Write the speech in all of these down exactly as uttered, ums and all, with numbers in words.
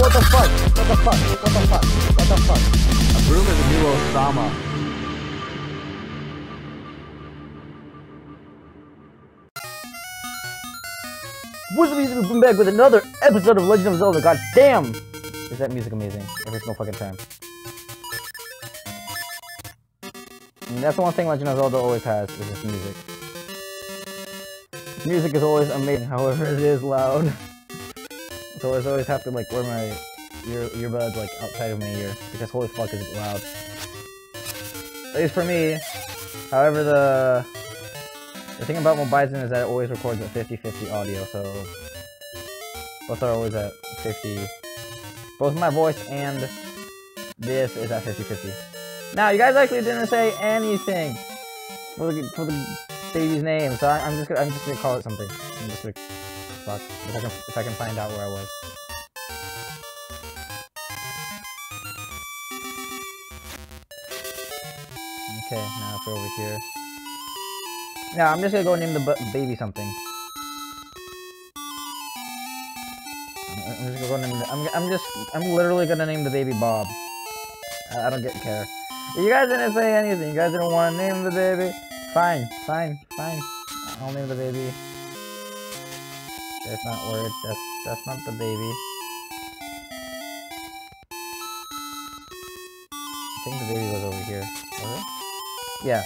what the fuck? What the fuck? What the fuck? What the fuck? A broom is a new Osama. What's up, YouTube? We're back with another episode of Legend of Zelda. God damn! Is that music amazing? Every single fucking time. And that's the one thing Legend of Zelda always has, is its music. Its music is always amazing, however it is loud. So I always have to like wear my ear earbuds like outside of my ear, because holy fuck is it loud. At least for me. However, the the thing about Mobizen is that it always records at fifty fifty audio, so both are always at fifty. Both my voice and this is at fifty fifty. Now, you guys actually didn't say anything for the for the baby's name, so I, I'm just gonna I'm just gonna call it something. I'm just gonna fuck if I can if I can find out where I was. Okay, now if we're over here. Yeah, I'm just gonna go name the baby something. I'm just gonna go name the, I'm I'm just I'm literally gonna name the baby Bob. I, I don't get care. You guys didn't say anything. You guys didn't want to name the baby. Fine, fine, fine. I'll name the baby. That's not word. That's that's not the baby. I think the baby was over here. Was it? Yeah.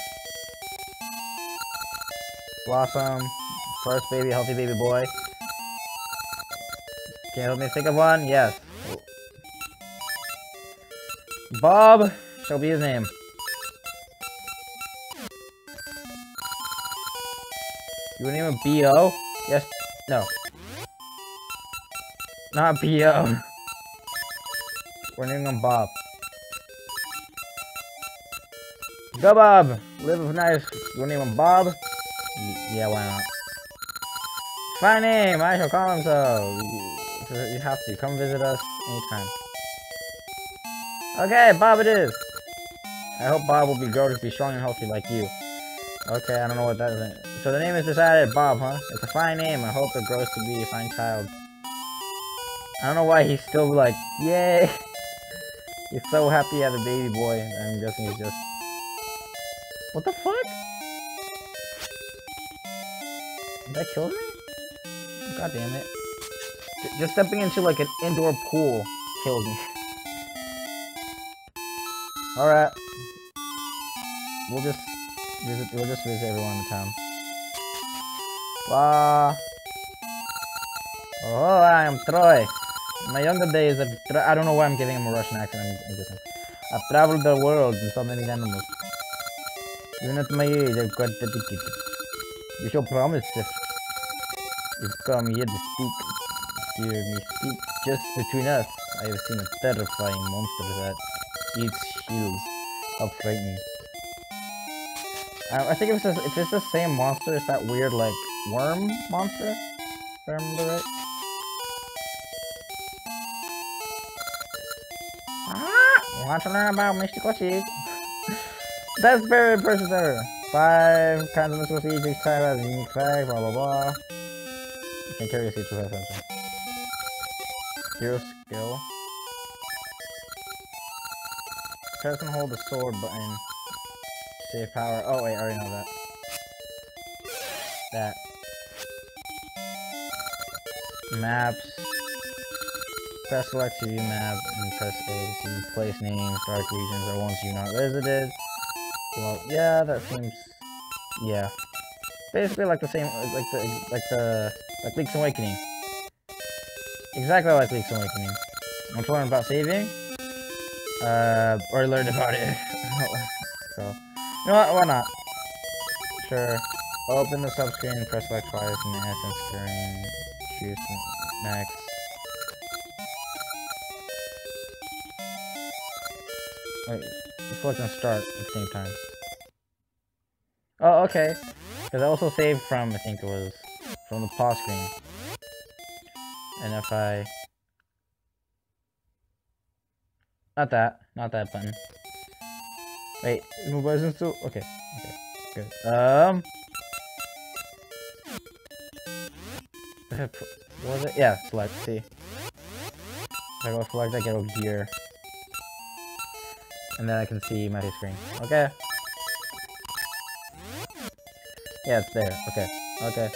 Blossom. First baby, healthy baby boy. Can you help me think of one? Yes. Bob shall be his name. You would name him B O? Yes. No. Not B O. We're naming him Bob. Go Bob! Live nice. You wanna name him Bob? Y yeah, why not? Fine name! I shall call him so. You, you have to. Come visit us anytime. Okay, Bob it is! I hope Bob will be grow to be strong and healthy like you. Okay, I don't know what that is. So the name is decided, Bob, huh? It's a fine name. I hope it grows to be a fine child. I don't know why he's still like, yay! He's so happy he had a baby boy. I'm guessing he's just... What the fuck? Did that kill me? God damn it. Just stepping into like an indoor pool killed me. Alright. We'll just visit we'll just visit everyone in town. Wow. Oh, I am Troy. In my younger days, I've tra I don't know why I'm giving him a Russian accent. I'm, I'm just, I've traveled the world in so many animals. Even at my age, I'm quite dedicated. You shall promise if you've come here to speak, hear me speak just between us. I have seen a terrifying monster that eats shields. How frightening. I, I think if it's, if it's the same monster, it's that weird, like, worm monster? If I remember right. Ah! You want to learn about mystical seeds? Best berry person ever. Five kinds of mystical seeds, each type has a unique fact, blah blah blah. You can carry a seed to have something. Hero skill. Press and hold the sword button. Save power. Oh wait, I already know that. That. Maps. Press select to view map and press A to see place names, dark regions, or ones you've not visited. Well, yeah, that seems, yeah. Basically like the same, like the, like the, like Link's Awakening. Exactly like Link's Awakening. Want to learn about saving? Uh, or learn about it. So, you know what, why not? Sure. Open the subscreen and press select twice in the essence screen. Choose next. Wait, select and start at the same time. Oh, okay. Because I also saved from, I think it was, from the pause screen. And if I... Not that. Not that button. Wait, move buttons still? Okay. Okay. Good. Um... What was it? Yeah, select. See. If I go select, I get over here. And then I can see my screen. Okay. Yeah, it's there. Okay. Okay.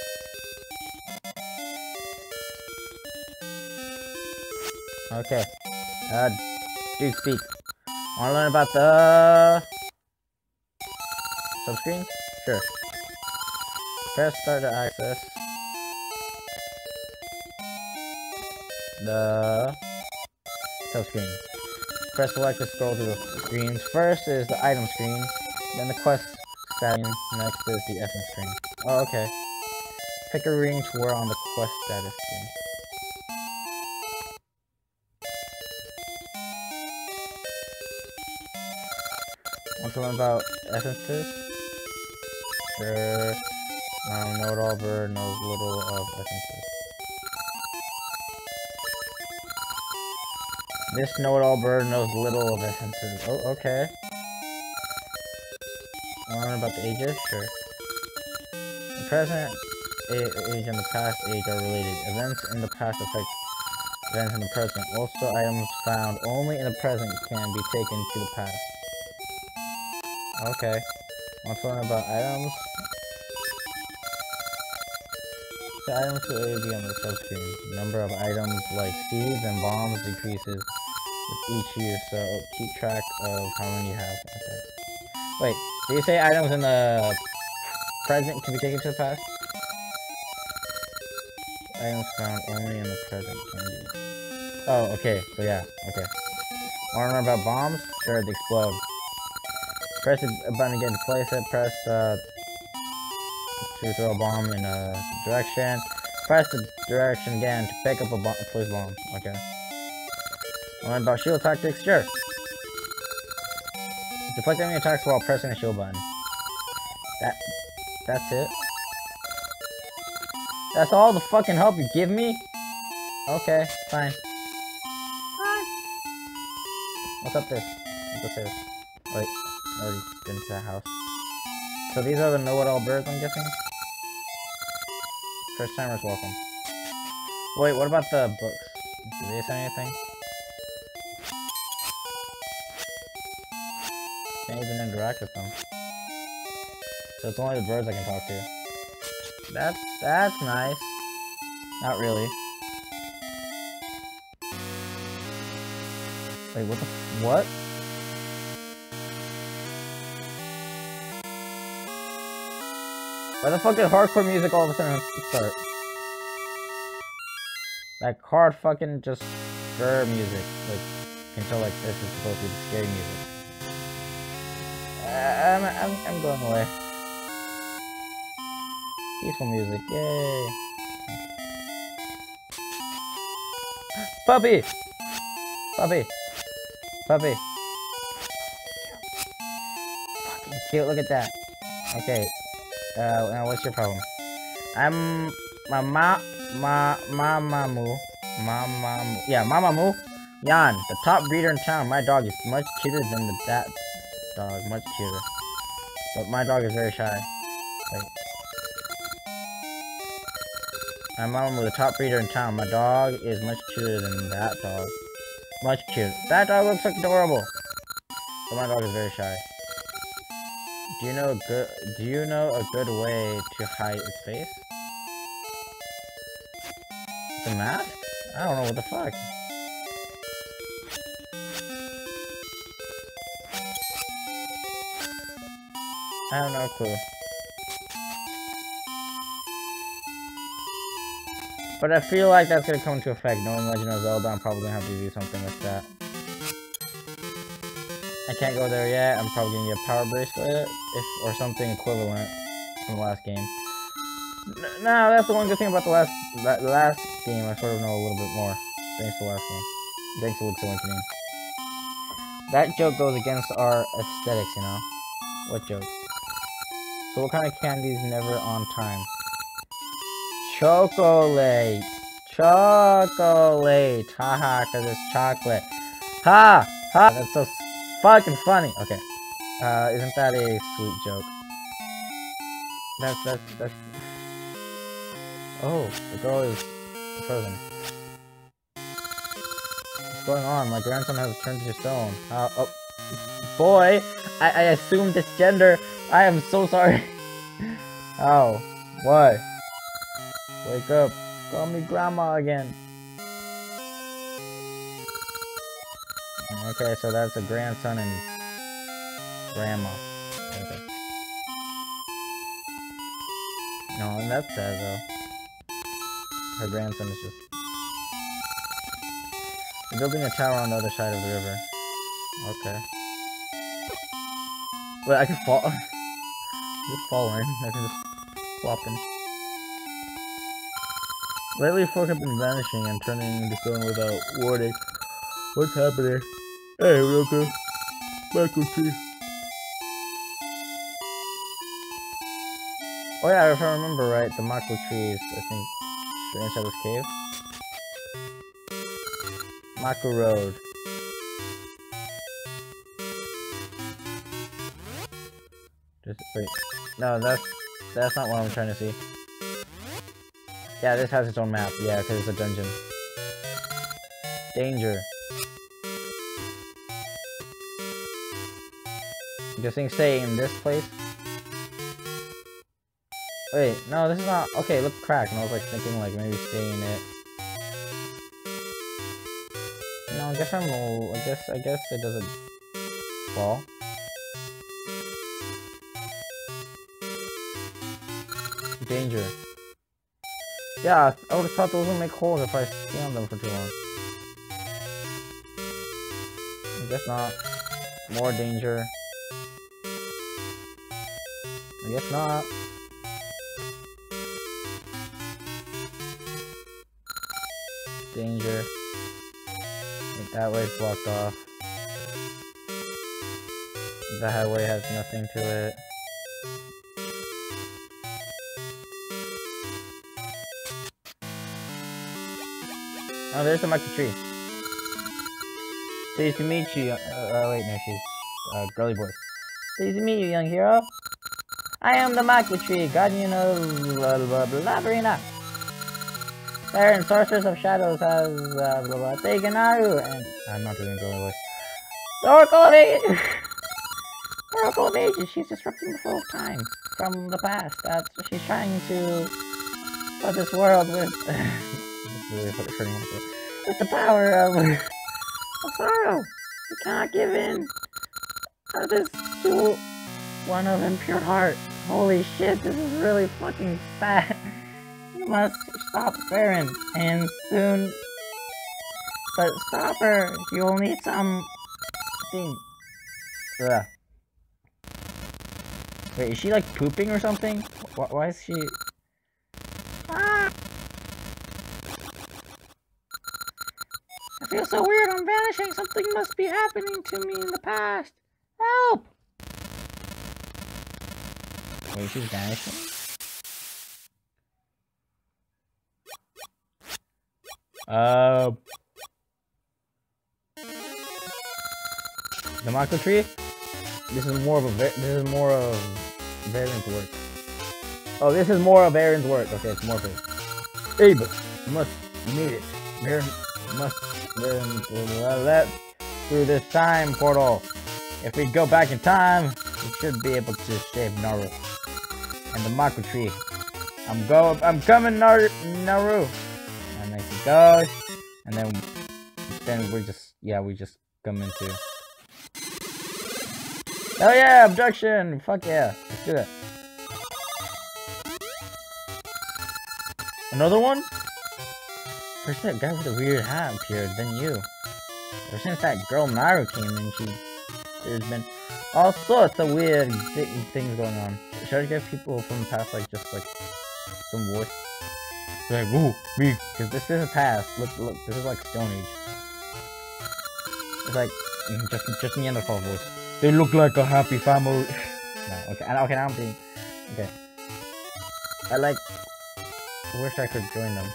Okay. Uh, dude, speak. Wanna learn about the subscreen? Sure. Press start to access the subscreen. Press select to scroll through the screens. First is the item screen, then the quest screen, next is the essence screen. Oh, okay. Pick a ring to wear on the quest status screen. Want to learn about essences? Sure. Um, know-it-all bird knows little of essences. This know-it-all bird knows little of essences. Oh, okay. Want to learn about the ages? Sure. The present age and the past age are related. Events in the past affect events in the present. Also, items found only in the present can be taken to the past. Okay. Want to learn about items? The items will be on the subscreen. Number of items like seeds and bombs decreases with each use, so keep track of how many you have. Okay. Wait, did you say items in the present can be taken to the past? Items found only in the present can be. Oh, okay. So yeah, okay. Want to learn about bombs? Sure, they explode. Press the button again to place it. Press uh, to throw a bomb in a direction. Press the direction again to pick up a bomb. Place bomb. Okay. Learn about shield tactics. Sure. Deflect enemy attacks while pressing the shield button. That. That's it. That's all the fucking help you give me? Okay, fine. Fine. What's up this? What's upstairs? Wait, I already been to that house. So these are the know-it-all birds, I'm guessing? First timers welcome. Wait, what about the books? Do they say anything? Can't even interact with them. So it's only the birds I can talk to. That's, that's nice. Not really. Wait, what the f- what? Why the fuck did hardcore music all of a sudden start? That card fucking just scare music. Like, you can tell like this is supposed to be the scary music. Uh, I'm, I'm, I'm going away. Peaceful music, yay! Puppy! Puppy! Puppy! Fucking cute, look at that. Okay, uh, now what's your problem? I'm my ma ma mamamoo mamamoo yeah mamamoo Yan, the top breeder in town. My dog is much cuter than the that dog, much cuter. But my dog is very shy. Wait. I'm Mamamoo, the top breeder in town. My dog is much cuter than that dog. Much cute. That dog looks like adorable. But my dog is very shy. Do you know a good do you know a good way to hide its face? It's a mask? I don't know what the fuck. I have no clue. But I feel like that's gonna come into effect. Knowing Legend of Zelda, I'm probably gonna have to do something with that. I can't go there yet. I'm probably gonna get a power bracelet, if or something equivalent from the last game. N no, that's the one good thing about the last that last game. I sort of know a little bit more thanks to the last game. Thanks to Link's Awakening. That joke goes against our aesthetics, you know. What joke? So what kind of candy is never on time? Chocolate! Chocolate! Haha, cause it's chocolate. Ha! Ha! That's so fucking funny. Okay. Uh, isn't that a sweet joke? That's, that's, that's... Oh, the girl is frozen. going on? My grandson has turned to stone. Uh, oh. Boy! I, I assumed this gender. I am so sorry. Ow. Why? Wake up. Call me grandma again. Okay, so that's a grandson and grandma. Okay. No, that's sad though. Her grandson is just... They're building a tower on the other side of the river. Okay. Wait, I can fall... just fall in. I can just flop in. Lately, folk have been vanishing and turning into stone without warning. What's happening? Hey, welcome. Michael Tree. Oh yeah, if I remember right, the Mako tree is, I think, the inside this cave. Mako Road. Just, wait. No, that's, that's not what I'm trying to see. Yeah, this has its own map. Yeah, because it's a dungeon. Danger. Guessing stay in this place? Wait, no, this is not... Okay, look, cracked, and I was like thinking like maybe stay in it. No, I guess I'm... I guess, I guess it doesn't fall. Danger. Yeah, I would've thought those would make holes if I stay on them for too long. I guess not. More danger. I guess not. Danger. Like that way's blocked off. The highway has nothing to it. Oh, there's the Mako tree. Pleased to meet you. Uh, uh, wait, no, she's uh, girly voice. Pleased to meet you, young hero. I am the Mako tree, guardian of blah blah blah Labyrinth. Baron, sorceress of shadows, has uh, blah blah taken Naru, and I'm not doing girly voice. The Oracle of Ages. Oracle of Ages. She's disrupting the flow of time from the past. That's she's trying to flood this world with. Really hurting myself. With the power of, of sorrow. You cannot give in to this to one of impure heart. Holy shit, this is really fucking bad. You must stop Baron, and soon. But stop her. You will need some thing. Ugh. Wait, is she like pooping or something? Why, why is she? Ah! I feel so weird, I'm vanishing. Something must be happening to me in the past. Help! Wait, she's vanishing? Uh... The Mako tree? This is more of a... This is more of... Baron's work. Oh, this is more of Baron's work. Okay, it's more of it. Abel, you must meet it. Baron must... Let through this time portal. If we go back in time, we should be able to save Naru and the Mako tree. I'm go. I'm coming, Naru. Naru. And then he goes, and then then we just yeah we just come into. Oh yeah, abduction! Fuck yeah, let's do that. Another one? First that guy with the weird hat appeared, then you. Ever since that girl Naru came in, she, there's been all sorts of weird th things going on. Should I give people from the past like just like some voice? They're like, woo, me, because this is a past. Look, look, this is like Stone Age. It's like just just Neanderthal voice. They look like a happy family. No, okay, okay, now I'm being okay. I like. I wish I could join them.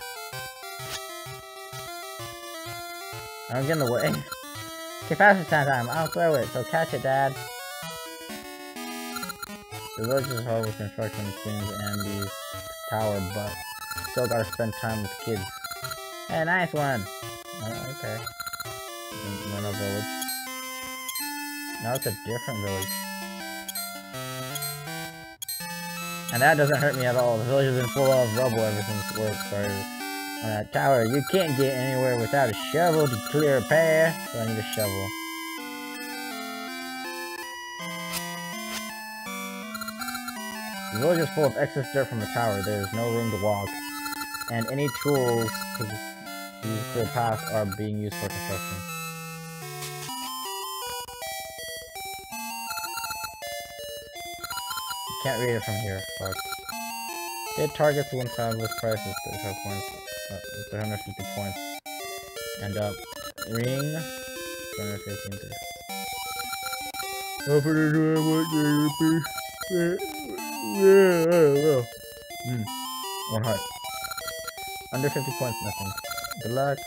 I'm getting in the way. Okay, faster time. I'll throw it, so catch it, Dad. The village is hard with construction, Queen's Ambi's tower, but still gotta spend time with the kids. Hey, nice one! Oh, okay. in Reno Village. Now it's a different village. And that doesn't hurt me at all. The village has been full of rubble ever since work started on that tower. You can't get anywhere without a shovel to clear a path. So I need a shovel. The village is full of excess dirt from the tower. There is no room to walk. And any tools to use clear paths are being used for construction. Can't read it from here. Fuck. Hit targets one fabulous price with thirty-five points. Uh, with one hundred fifty points. And up. Uh, ring. two hundred fifteen. Hmm. One heart. Under fifty points, nothing. Good luck.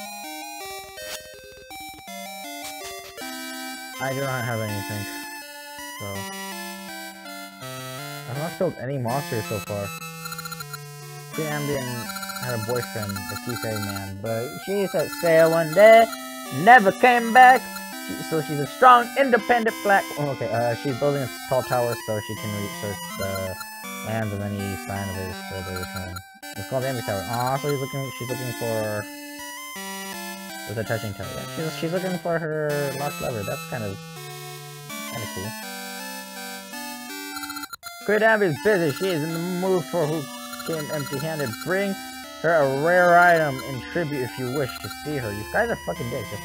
I do not have anything. So. I've not killed any monsters so far. Queen Ambien had a boyfriend, the Sea Fairy Man, but she set sail one day, never came back. She, so she's a strong, independent black. Oh, okay, uh, she's building a tall tower so she can research the lands of any sign of his further return. It's called the Ambien Tower. Aw, so he's looking. She's looking for. There's a touching tower. Yeah, she's she's looking for her lost lover. That's kind of kind of cool. Queen Ambien is busy. She is in the mood for who came empty-handed. Bring her a rare item in tribute if you wish to see her. You guys are fucking dicks. Just...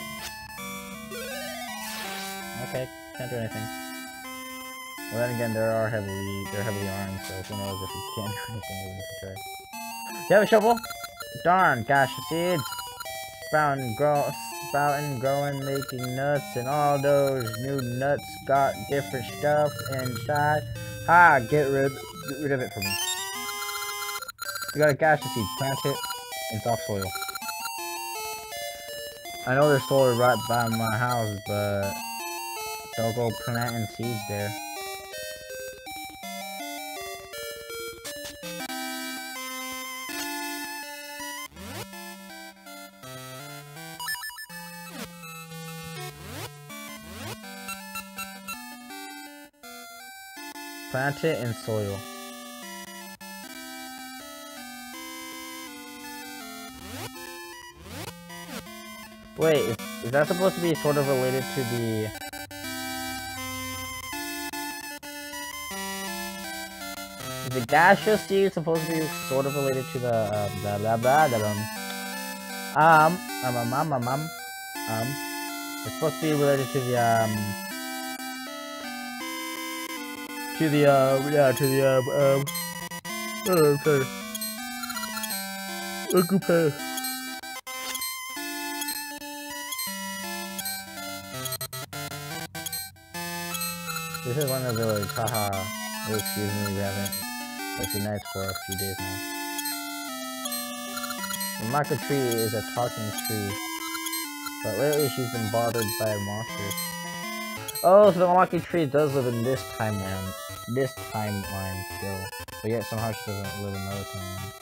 Okay, can't do anything. Well, then again, there are heavily they're heavily armed, so who knows if we can't do anything even if we try. Do you have a shovel? Darn, gosh, the seeds sprouting, grow, sprouting, growing, making nuts, and all those new nuts got different stuff inside. Ha! Get rid, get rid of it for me. You got a gaseous seed. Plant it in soft soil. I know there's soil right by my house, but don't go planting seeds there. Plant it in soil. Wait, is, is that supposed to be sort of related to the... Is the gaseous seed supposed to be sort of related to the uh, blah blah blah blah blah um um um um um um um it's supposed to be related to the um to the uh yeah to the um um oh, okay okay. This is one of the village, haha. Oh, excuse me, we haven't been nice for a few days now. The Mako tree is a talking tree, but lately she's been bothered by monsters. Oh, so the Mako tree does live in this timeline, this timeline still, but yet somehow she doesn't live in another timeline.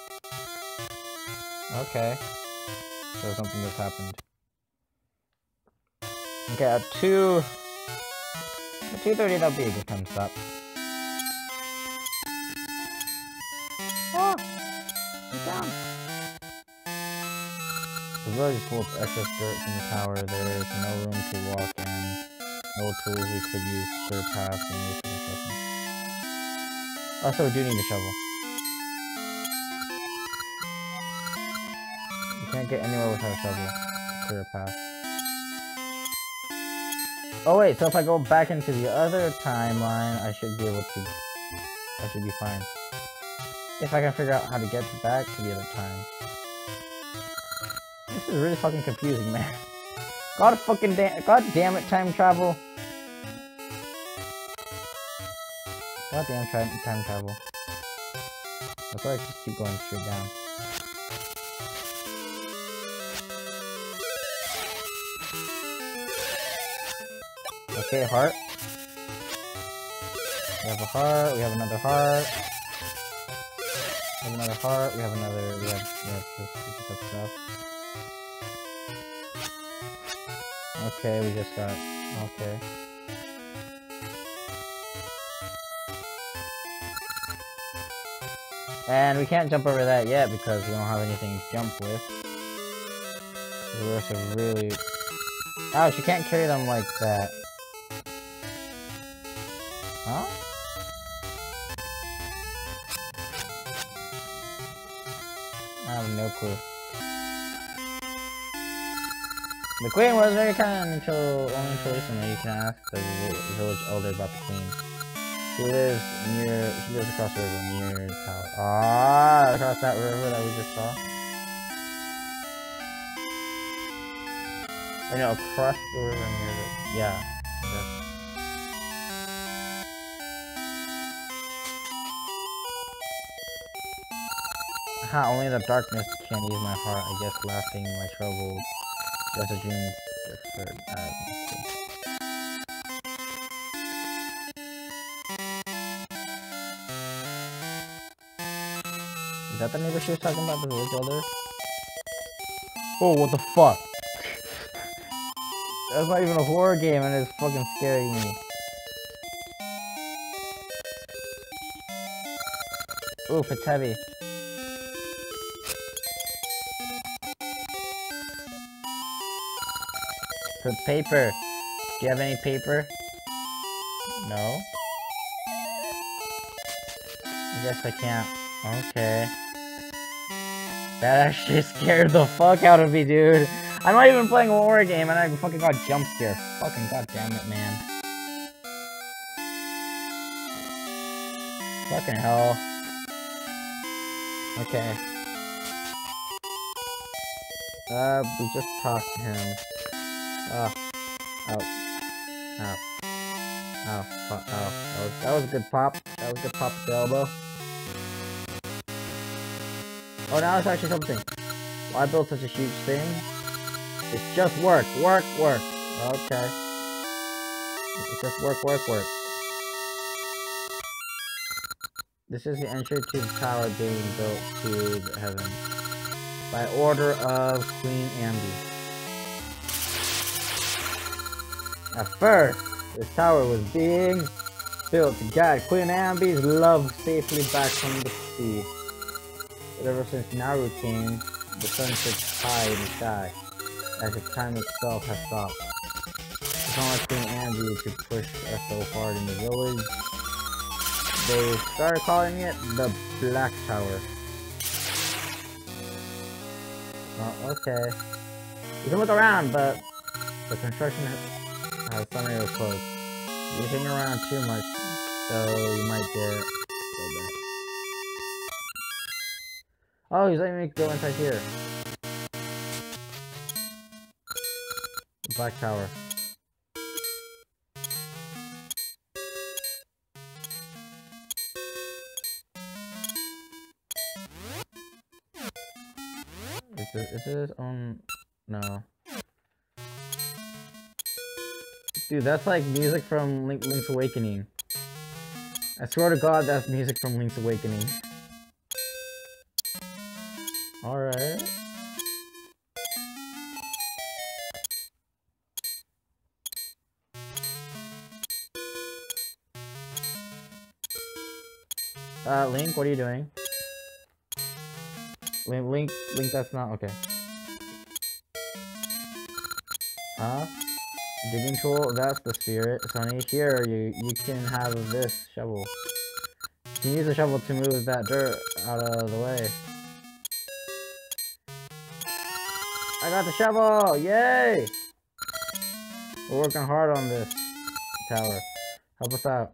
Okay, so something just happened. Okay, at two. At two thirty, that'll be a good time to stop. Oh! Get down! The village is full of excess dirt from the tower. There's no room to walk in. No tools we could use to clear paths and use for construction. Also, we do need a shovel. You can't get anywhere without a shovel to clear a path. Oh wait, so if I go back into the other timeline, I should be able to... I should be fine. If I can figure out how to get back to the other time. This is really fucking confusing, man. God fucking damn... God damn it, time travel. God damn time, time travel. That's why I just keep going straight down. Okay, heart. We have a heart, we have another heart. We have another heart, we have another, we have, we have just, we just have stuff. Okay, we just got... Okay. And we can't jump over that yet because we don't have anything to jump with. The rest are really... Ouch, you can't carry them like that. Huh? I have no clue. The queen was very kind until only until recently. You can ask the village elder about the queen. She lives near. She lives across the river near the tower. Ah, across that river that we just saw. Or no, across the river near the. Yeah. That's... Ha! Only the darkness can ease my heart. I guess laughing my troubles. Just a dream deferred. Uh, Is that the neighbor she was talking about, the village elder? Oh, what the fuck? That's not even a horror game and it's fucking scaring me. Oof, it's heavy. Put paper. Do you have any paper? No? I guess I can't. Okay. That actually scared the fuck out of me, dude. I'm not even playing a horror game and I fucking got jump scared. Fucking goddamn it, man. Fucking hell. Okay. Uh, we just talked to him. Oh. Ow. Ow. Ow. Pop. Ow. That was, that was a good pop. That was a good pop at the elbow. Oh, now it's actually something. Why build such a huge thing? It's just work. Work, work. Okay. It's just work, work, work. This is the entry to the tower being built to the heavens. By order of Queen Ambi. At first, this tower was being built to guide Queen Ambi's love safely back from the sea. But ever since Naru came, the sun sits high in the sky, as if time itself has stopped. It's not like Queen Ambi to push us so hard in the village. They started calling it the Black Tower. Oh, okay. You can look around, but the construction has suddenly was closed. You hang around too much, so you might get so bad. Oh, he's letting me go inside here. Black Tower. Is this, is this on? No. Dude, that's like music from Link, Link's Awakening. I swear to God, that's music from Link's Awakening. Alright. Uh, Link, what are you doing? Link, Link, Link, that's not, okay. Huh? Digging tool, that's the spirit. Sonny, here, you, you can have this shovel. You can use the shovel to move that dirt out of the way. I got the shovel! Yay! We're working hard on this tower. Help us out.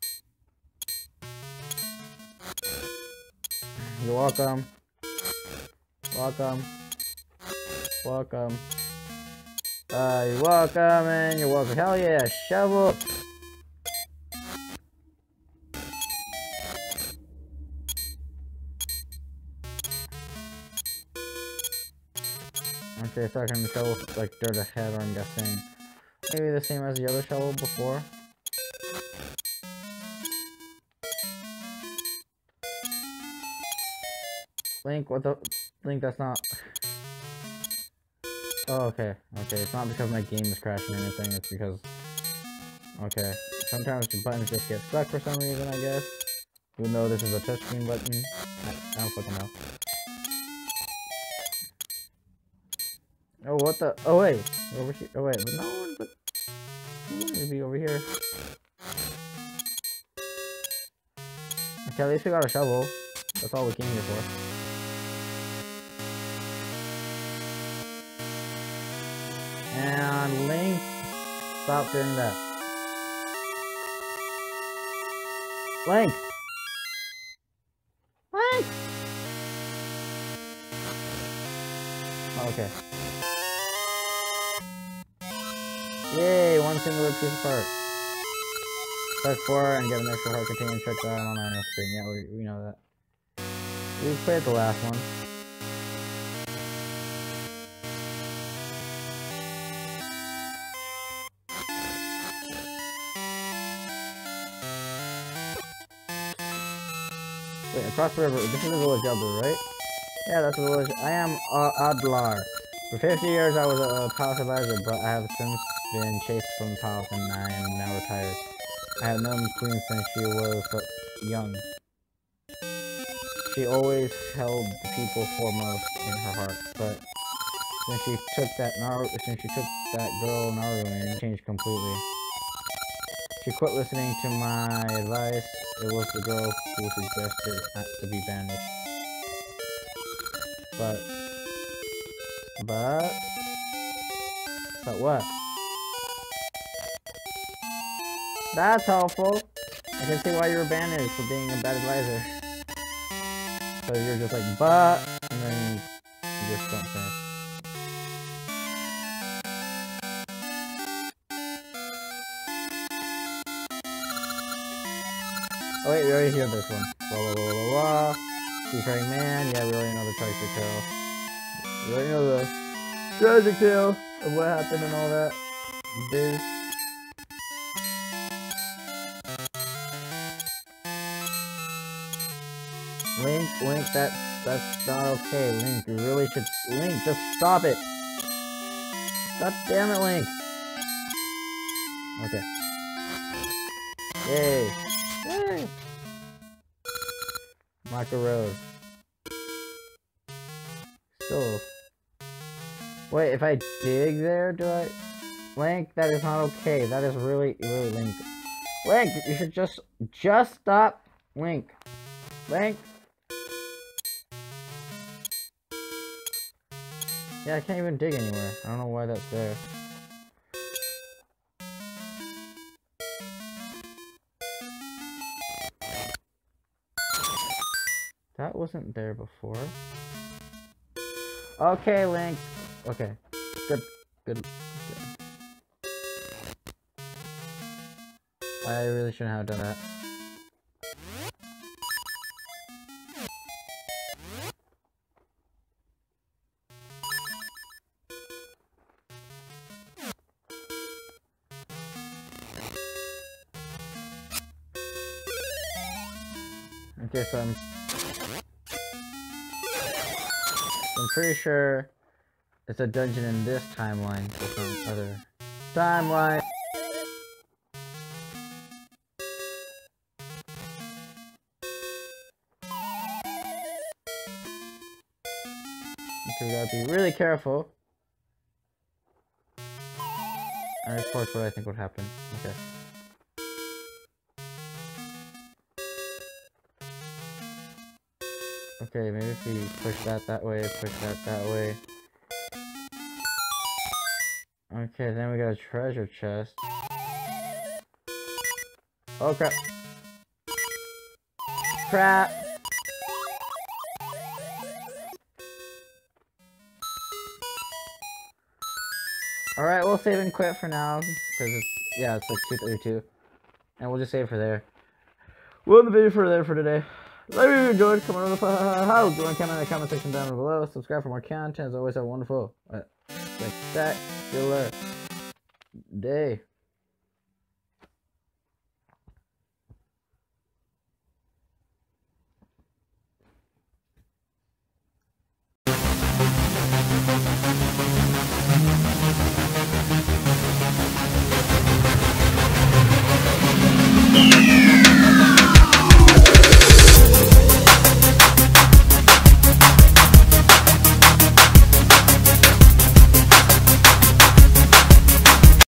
You're welcome. Welcome. Welcome. Uh, you're welcome and you're welcome. Hell yeah, shovel! Okay, so I can shovel like dirt ahead, or I'm guessing. Maybe the same as the other shovel before. Link, what the? Link, that's not. Oh, okay. Okay, it's not because my game is crashing or anything, it's because... Okay. Sometimes the buttons just get stuck for some reason, I guess. Even though this is a touchscreen button. I, I don't fucking know. Oh, what the? Oh, wait. Over here. Oh, wait. But no, but... Maybe over here. Okay, at least we got a shovel. That's all we came here for. And Link, stop doing that. Link! Link! Oh, okay. Yay, one singular piece of heart. Press four and get an extra heart containing check that on our screen. Yeah, we, we know that. We played the last one. Wait, across the river. This is the village Adlar, right? Yeah, that's the village. I am uh, Adlar. For fifty years I was a, a palace advisor, but I have since been chased from the palace and I am now retired. I have known the queen since she was but young. She always held the people foremost in her heart, but since she took that Naru, since she took that girl Naru and changed completely. She quit listening to my advice. It was the girl who suggested to be banished. But, but, but what? That's helpful. I can see why you were banished for being a bad advisor. So you're just like, but, and then you just don't finish. Oh wait, we already hear this one. Blah blah blah blah blah. Seafaring man, yeah, we already know the tragic tale. We already know the tragic tale of what happened and all that. Biz. Link, Link, that, that's not okay, Link, you really should, Link, just stop it! God damn it, Link! Okay. Yay! Yay! Micro Road. Still. Wait, if I dig there, do I? Link, that is not okay, that is really, really Link. Link, you should just, just stop, Link. Link! Yeah, I can't even dig anywhere. I don't know why that's there. That wasn't there before. Okay, Link. Okay. Good. Good. Good. I really shouldn't have done that. Okay, so I'm... I'm pretty sure it's a dungeon in this timeline for some other timeline. Okay, we gotta be really careful. And of course, what I think would happen. Okay. Okay, maybe if we push that that way, push that that way. Okay, then we got a treasure chest. Oh crap. Crap! Alright, we'll save and quit for now, because it's, yeah, it's like two thirty-two. And we'll just save for there. We'll end the video for there for today. Let me know if you enjoyed. Comment on the how. Join comment in the comment section down below. Subscribe for more content. As always, have a wonderful, uh, spectacular day.